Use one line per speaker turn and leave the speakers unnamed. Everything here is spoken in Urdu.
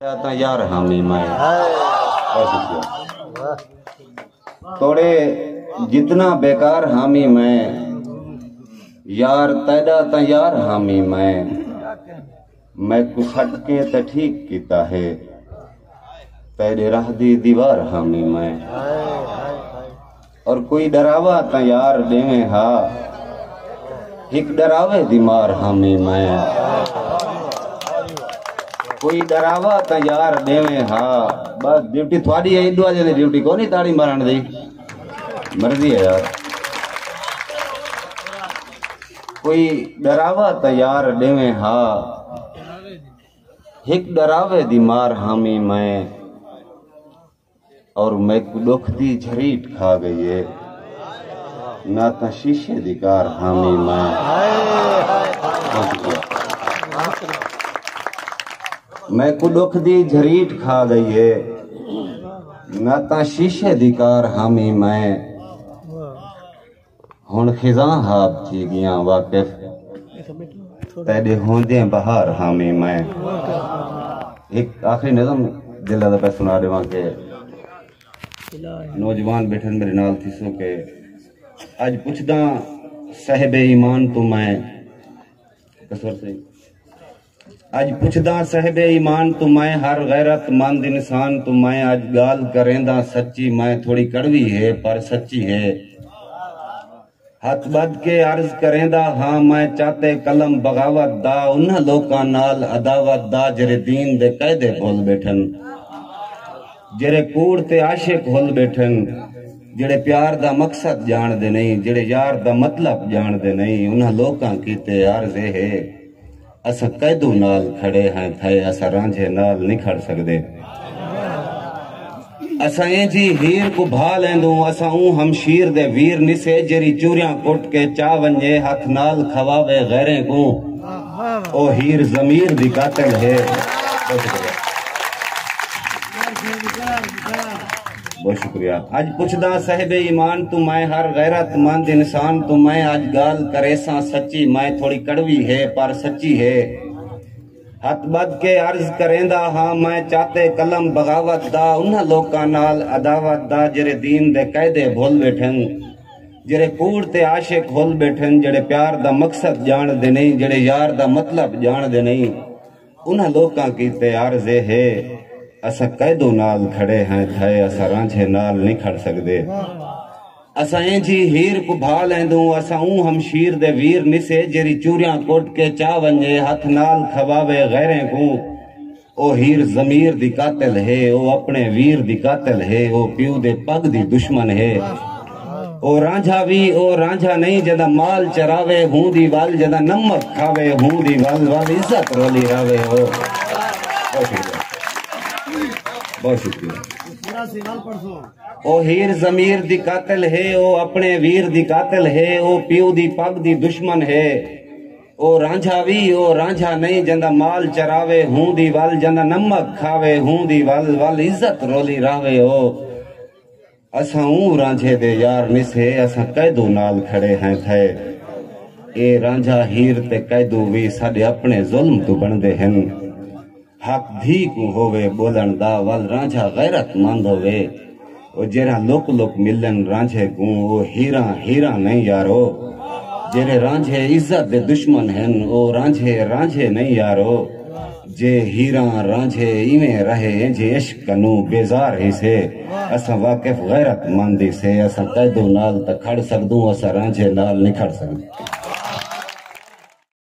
یار حامی میں توڑے جتنا بیکار حامی میں یار تیدا تا یار حامی میں کچھ ہٹ کے تے ٹھیک کیتا ہے تیرے راہ دی دیوار حامی میں اور کوئی ڈراوا تا یار دیویں ہا ایک ڈراوے دیمار حامی میں کوئی ڈراوا تا یار دیویں ہا بس ڈیوٹی تھوڑی ہے دعا جے ڈیوٹی کو نہیں تاڑی مارن دی مرضی ہے یار کوئی ڈراوا تا یار دیویں ہا ایک ڈراوے دی مار حامی میں اور میں کو دکھ دی جھریٹ کھا گئی ہے نہ تا شیشے دی کار حامی میں کو دکھ دی جھریٹ کھا گئی ہے نہ تا شیشے دی کار حامی میں ہن خزاں ہاب تھی گیاں واقف تیرے ہوندیں بہار حامی میں ایک آخری نظم دلہ دا پہ سنا دے وہاں کہ نوجوان بیٹھن میرے نال تھی سو کہ آج پوچھدا صاحب ایمان تو میں کسور سے آج پوچھدا صاحب ایمان تو میں ہر غیرت مند انسان تو میں آج گال کریندا سچی میں تھوڑی کڑوی ہے پر سچی ہے ہاتھ بد کے عرض کریندا ہاں میں چاہتے قلم بغاوت دا انہاں لوکاں نال عداوت دا جرے دین دے قیدے بھول بیٹھن جڑے کوڑ تے عاشق ہول بیٹھن جڑے پیار دا مقصد جان دے نہیں جڑے یار دا مطلب جان دے نہیں انہاں لوکاں کیتے عارضے ہے اسا قیدو نال کھڑے ہیں تھے اسا رانجھے نال نہیں کھڑ سکدے اسا این جی ہیر کو بھا لیندوں اسا اون ہمشیر دے ویر نسے جری چوریاں کٹ کے چا ونجے ہاتھ نال کھواوے غیریں کو او ہیر ضمیر دی قاتل ہے بہت شکریہ آج پوچھدا صاحب ایمان تو میں ہر غیرت مند انسان تو میں آج گال کریساں سچی میں تھوڑی کڑوی ہے پر سچی ہے ہاتھ بد کے عرض کریندا ہاں میں چاہتے قلم بغاوت دا انہاں لوکاں نال عداوت دا جڑے دین دے قیدے بھول بیٹھن جڑے کوڑ تے عاشق ہول بیٹھن جڑے پیار دا مقصد جان دے نہیں جڑے یار دا مطلب جان دے نہیں انہاں لوکاں کیتے عارضے ہے اسا قیدو نال کھڑے ہیں تھے اسا رانجھے نال نہیں کھڑ سکدے اسا این جی ہیر کو بھا لیندوں اسا اون ہمشیر دے ویر نسے جری چوریاں کٹ کے چا ونجے ہاتھ نال کھواوے غیریں کو او ہیر ضمیر دی قاتل ہے او اپنے ویر دی قاتل ہے او پیو دے پگ دی دشمن ہے او رانجھا نہیں جدا مال چراوے ہوں دی وال جدا نمک کھاوے ہوں دی وال عزت رولی راوے ہو بہت شکریہ او ہیر ضمیر دی قاتل ہے او اپنے ویر دی قاتل ہے او پیو دی پگ دی دشمن ہے او رانجھا نہیں جندا مال چراوے ہوں دی وال جندا نمک کھاوے ہوں دی وال عزت رولی راوے ہو اسا اون رانجھے دے یار نسے اسا قیدو نال کھڑے ہیں تھے اے رانجھا ہیر تے قیدو وی ساڈے اپنے ظلم تو بندے ہیں حق دھی کو ہووے بولن دا وال رانجھا غیرت مند ہووے او جیرا لوک ملن رانجھے کو او ہیراں نہیں یارو جیرے رانجھے عزت دے دشمن ہیں او رانجھے نہیں یارو جے ہیراں رانجھے ایویں رہے جے عشق کنو بیزار ہی سے اسا واقف غیرت مندی سے اسا قیدو نال تا کھڑ سکدوں اسا رانجھے نال نہیں کھڑ سکدوں